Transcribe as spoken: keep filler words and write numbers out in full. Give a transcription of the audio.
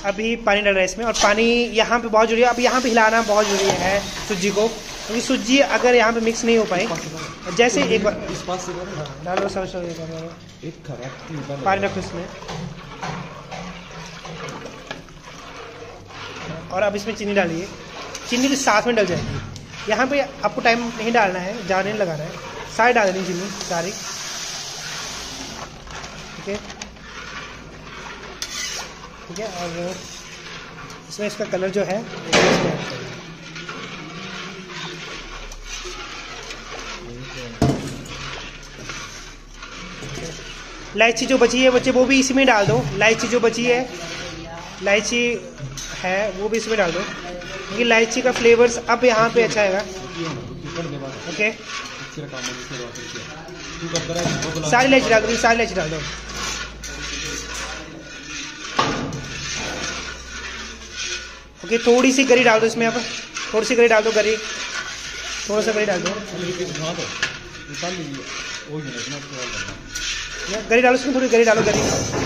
अभी पानी डाल रहा है इसमें, और पानी यहाँ पे बहुत जरूरी है। अब यहाँ पे हिलाना बहुत जरूरी है सूजी को, क्योंकि सूजी अगर यहाँ पे मिक्स नहीं हो पाई, जैसे एक बार डालो सब सब पानी रखो इसमें, और अब इसमें चीनी डालिए। चीनी भी साथ में डल जाएगी। यहाँ पे आपको टाइम नहीं डालना है, ज़्यादा नहीं लगाना है, सारी डाल देनी चीनी सारी, ठीक है ठीक है। और इसमें इसका कलर जो है इलायची जो बची है बच्चे वो भी इसी में डाल दो। इलायची जो बची है, इलायची है वो भी इसमें डाल दो, क्योंकि इलायची का फ्लेवर्स अब यहाँ पे अच्छा आएगा। ओके, सारी इलायची डाल दो, सारी इलायची डाल दो। ओके, थोड़ी सी गरी डाल दो इसमें, अब थोड़ी सी गरी डाल दो, गरी थोड़ा सा गरी डाल दो, गरी डालो इसमें, थोड़ी गरी डालो, गरी